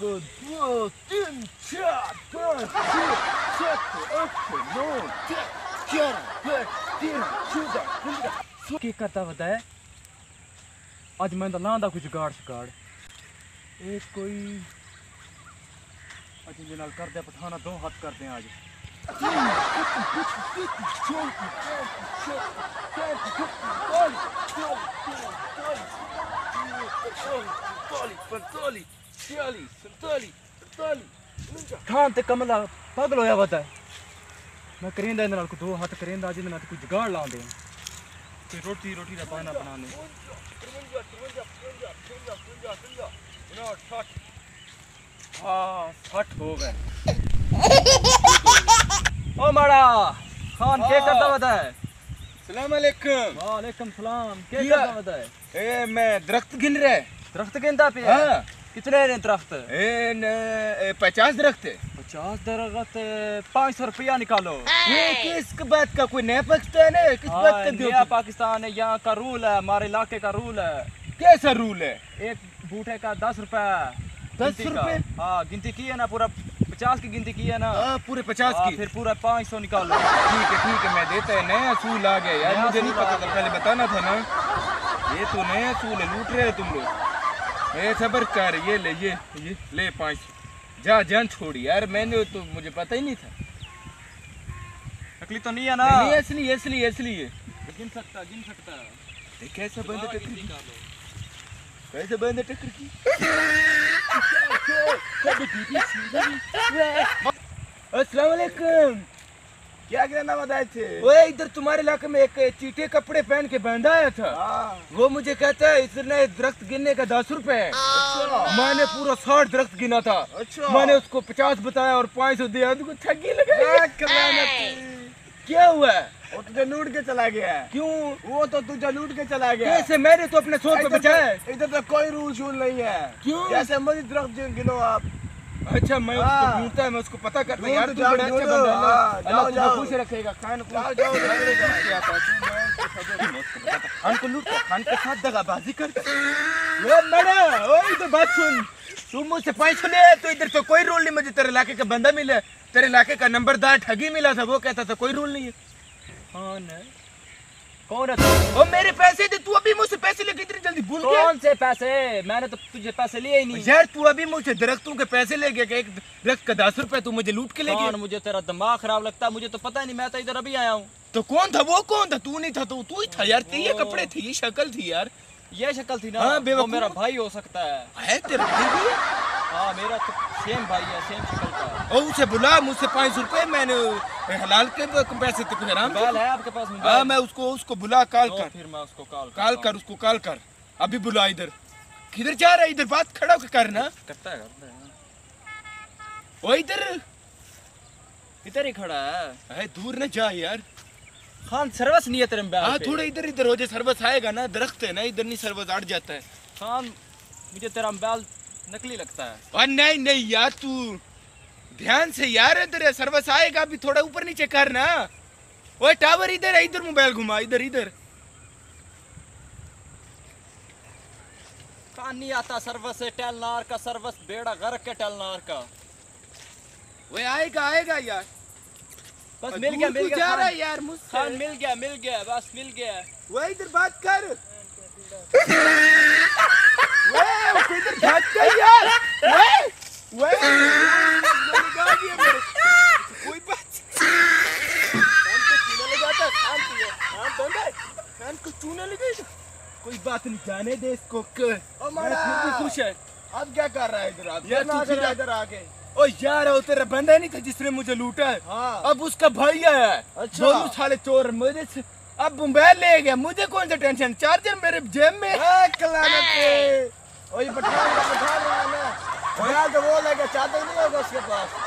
2, 3, 4, 5, 6, 7, 8, 9, 10, 11, 12, 13, 14, 15। ਕੀ ਕਰਦਾ ਵਦਾ ਹੈ ਅੱਜ ਮੈਂ ਤਾਂ ਨਾਂ ਦਾ ਕੁਝ ਗਾੜ ਸ਼ਕਾੜ ਇਹ ਕੋਈ ਅੱਜ ਦੇ ਨਾਲ ਕਰਦੇ ਪਠਾਣਾ ਦੋ ਹੱਥ ਕਰਦੇ ਆ ਅੱਜ ਖਾਨ ਤੇ ਕਮਲਾ ਪਾਗਲ ਹੋਇਆ ਵਦਾ मैं करेंदा इहदे नाल को दो हाथ करेंदा जिहदे नाल कोई जुगाड़ लांदे ते रोटी दा पाना बनाने 60 हो गए ओ माड़ा खान के करदा वदा है सलाम अलैकुम। वालेकुम सलाम के करदा वदा है ए मैं दरख्त गिन रहा है। दरख्त गिनदा पे हां कितने ने दरख्त ए 50 दरख्त है। 50 दरख्त 500 रुपया निकालो। ये किस बात का कोई नया पाकिस्तान है किस बात का नया पाकिस्तान है यहाँ का रूल है हमारे इलाके का रूल है। कैसा रूल है? एक बूटे का 10 रुपया 10 रुपए? हाँ गिनती की है ना पूरा 50 की गिनती की है ना पूरे 50 की फिर पूरा 500 निकालो। ठीक है मैं देता है नया सूल आ गया यार मुझे नहीं पता था पहले बताना था ना ये तो नया सूल है लूट रहे हो तुम लोग। सबर कर ये ले 5 जा जान छोड़ यार मैंने तो मुझे पता ही नहीं था। तकलीफ तो नहीं है ना? नहीं असली है गिन सकता कैसे बंद टक्कर कैसे बंद टक्कर की अस्सलाम वालेकुम। क्या गिराना बताए थे? वो इधर तुम्हारे इलाके में एक चीटे कपड़े पहन के बंदा आया था। वो मुझे कहता है इसने दरख्त गिनने का 10 रुपए। मैंने पूरा 60 दरख्त गिना था। मैंने उसको 50 बताया और 500 दिया उसको ठगी लगाई। क्या हुआ? वो तुझे लूट के चला गया। क्यों? वो तो तुझे लूट के चला गया। कैसे? मैंने तो अपने 100 पे बचाया। इधर तो कोई रूल शूल नहीं है। क्यों? जैसे मर्जी दरख्त गिनो आप। अच्छा मैं उसको ढूंढता है मैं उसको पता करता यार तू बड़ा अच्छा बंदा है। अल्लाह तुझे खुश रखेगा। खान को लूट खान के साथ दगाबाजी करता ये बड़ा ओए तो बात सुन तू मुझसे 500 ले तो इधर तो कोई रूल नहीं। मुझे तेरे इलाके का बंदा मिला तेरे इलाके का नंबरदार ठगी मिला था वो कहता था कोई रूल नहीं है। हाँ ना कौन है वो मेरे पैसे दे तू अभी मुझसे पैसे लेके इतनी जल्दी भूल गया? कौन से पैसे? मैंने तो तुझे पैसे लिए ही नहीं यार तू अभी मुझसे दरख्तों के पैसे ले गया एक दरख्त का 10 रुपए तू मुझे लूट के ले गया। मुझे तेरा दिमाग खराब लगता है मुझे तो पता ही नहीं मैं तो इधर अभी आया हूँ। तो कौन था वो कौन था? तू नहीं था तो तू ही था यार ये कपड़े थे ये शक्ल थी यार ये शक्ल थी ना। हाँ, वो मेरा भाई हो सकता है तेरा भाई भी? हाँ मेरा तो सेम भाई है सेम शक्ल का। और उसे बुला मुझसे 500 रुपए मैंने हलाल के पैसे तो हराम मोबाइल है आपके पास? हाँ मैं उसको बुला कॉल कर फिर मैं उसको उसको कॉल कर अभी बुला इधर किधर जा रहा है इधर बात खड़ा होकर करना करता है वो इधर ही खड़ा है दूर न जा यार। खान सर्विस नहीं है तेरे मोबाइल हाँ पे? थोड़ा इधर हो जाए सर्विस आएगा ना दरख्त है ना इधर नहीं सर्विस अट जाता है। खान मुझे तेरा मोबाइल नकली लगता है। और नहीं यार तू ध्यान से यार इधर सर्विस आएगा अभी थोड़ा ऊपर नीचे कर ना। ओए टावर इधर है इधर मोबाइल घुमा इधर खान नहीं आता सर्विस है टेलनार का सर्विस बेड़ा गर्क के टेलनार का। वो आएगा यार बस मिल गया जा रहा है यार मुझसे। खान मिल गया बस मिल गया। वो इधर बात कर वो इधर भागता है यार वो कोई बात खान को चूना लगा कोई बात नहीं जाने दे इसको खुश है। अब क्या कर रहा है इधर इधर आके? ओ यार वो तेरा बंदा नहीं था जिसने मुझे लूटा है। हाँ। अब उसका भाई आया है। अच्छा। दोनों साले चोर मुझे अब मोबाइल ले गया मुझे कौन सा टेंशन चार्जर मेरे जेब में वही पठान रहा है ना मोबाइल तो वो लेके चादर नहीं होगा उसके पास।